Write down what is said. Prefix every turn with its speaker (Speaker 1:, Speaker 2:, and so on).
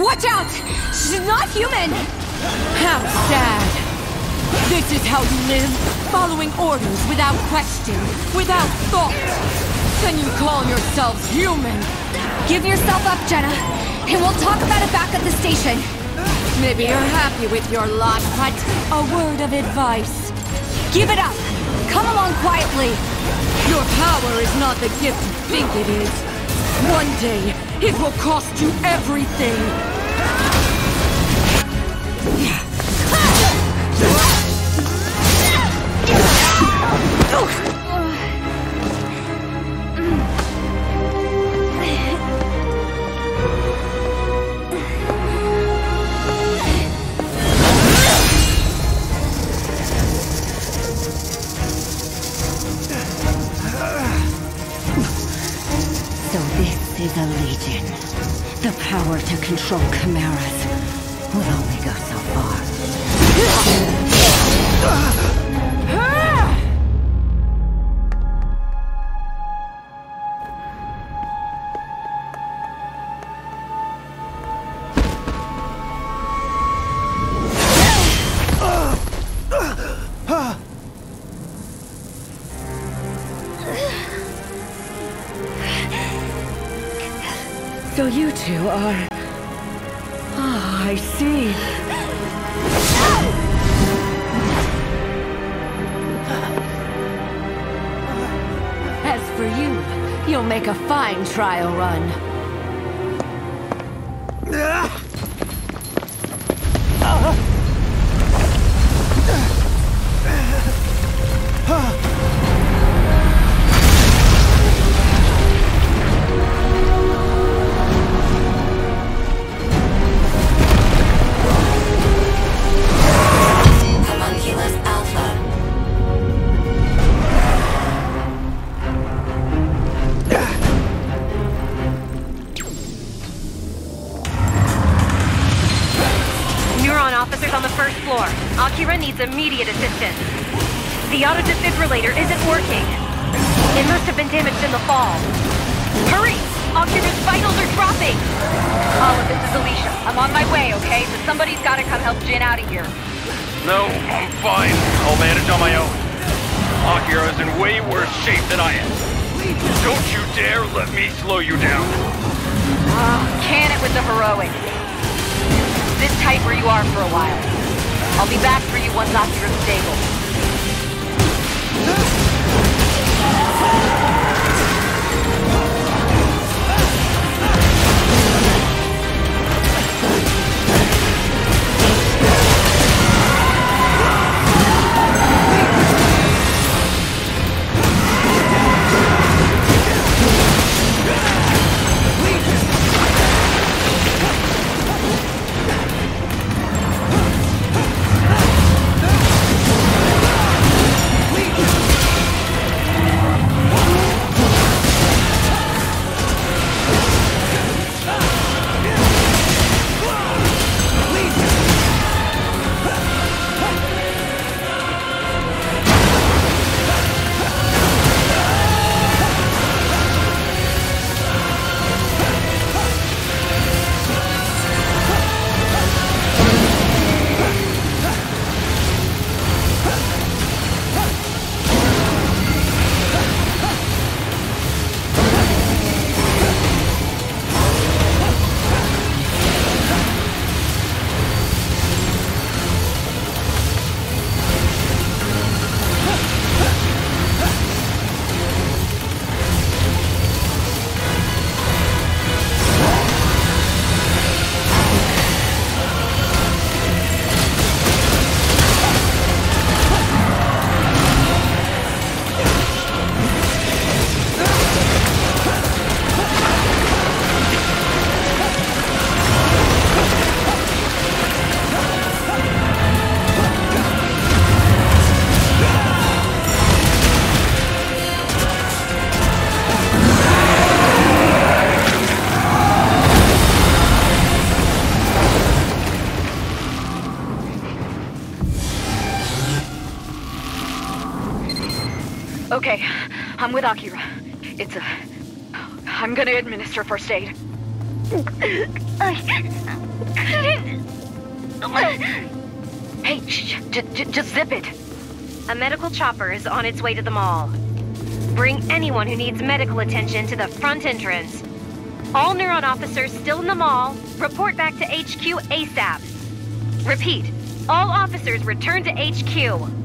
Speaker 1: Watch out! She's not human! How sad. This is how you live? Following orders without question, without thought. Can you call yourselves human? Give yourself up, Jena, and we'll talk about it back at the station. Maybe you're happy with your lot, but a word of advice. Give it up! Come along quietly! Your power is not the gift you think it is. One day, it will cost you everything!
Speaker 2: Is a legion. The power to control chimeras will only go so far. So you two are... Ah, I see.
Speaker 1: As for you, you'll make a fine trial run.
Speaker 3: Homunculus Alpha.
Speaker 4: Neuron officers on the first floor. Akira needs immediate assistance. The auto-defibrillator isn't working. It must have been damaged in the fall. Hurry! Akira's vitals are dropping! Olive, this is Alicia. I'm on my way, okay? But somebody's gotta come help Jin out of here.
Speaker 5: No, I'm fine. I'll manage on my own. Akira's in way worse shape than I am. Don't you dare let me slow you down.
Speaker 4: Can it with the heroics. Sit tight where you are for a while. I'll be back for you once Akira's stable. Okay, I'm with Akira. I'm gonna administer first aid. Hey, just zip it. A medical chopper is on its way to the mall. Bring anyone who needs medical attention to the front entrance. All Neuron officers still in the mall, report back to HQ ASAP. Repeat, all officers return to HQ.